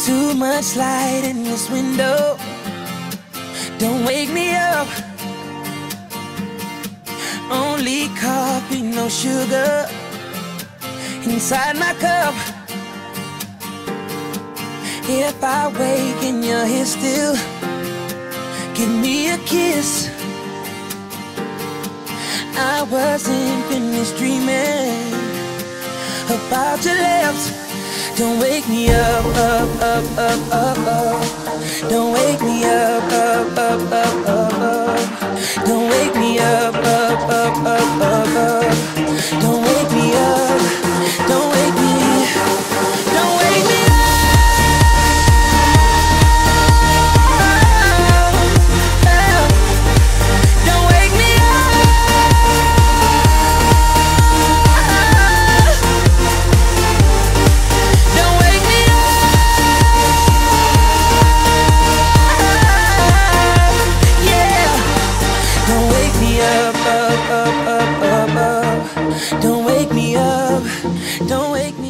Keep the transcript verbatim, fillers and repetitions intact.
Too much light in this window. Don't wake me up. Only coffee, no sugar inside my cup. If I wake and you're here still, give me a kiss. I wasn't finished dreaming about your lips. Don't wake me up, up, up, up, up, up. Don't wake me up, up, up, up, up, up. Don't wake me up, up, up, up, up, up. Don't wake me up, don't wake me, don't wake me up. Don't wake me up. Don't wake me up. Yeah. Don't wake me up, up, up, up, up, up. Don't wake me up. Don't wake me